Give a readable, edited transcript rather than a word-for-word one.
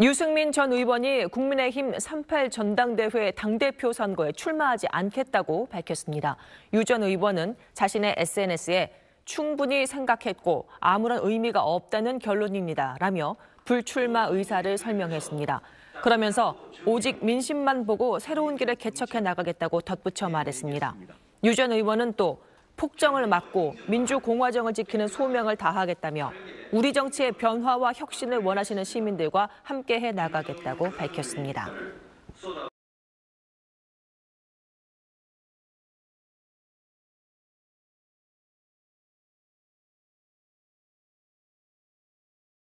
유승민 전 의원이 국민의힘 38 전당대회 당대표 선거에 출마하지 않겠다고 밝혔습니다. 유 전 의원은 자신의 SNS에 충분히 생각했고 아무런 의미가 없다는 결론입니다. 라며 불출마 의사를 설명했습니다. 그러면서 오직 민심만 보고 새로운 길을 개척해 나가겠다고 덧붙여 말했습니다. 유 전 의원은 또 폭정을 막고 민주공화정을 지키는 소명을 다하겠다며 우리 정치의 변화와 혁신을 원하시는 시민들과 함께해 나가겠다고 밝혔습니다.